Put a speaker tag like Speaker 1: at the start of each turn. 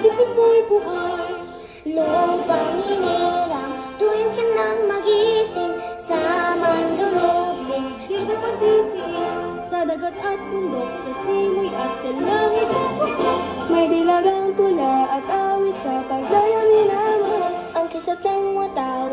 Speaker 1: dibdib mo'y buhay.
Speaker 2: Lupang hinirang, tuwing ka nang magiting, sa mandulubling,
Speaker 1: Di ka pasisiin sa dagat at bundok, sa simoy at sa langit.
Speaker 3: May dilagang tula at awit sa pagdaya minamahal.
Speaker 2: ang kisap ng mata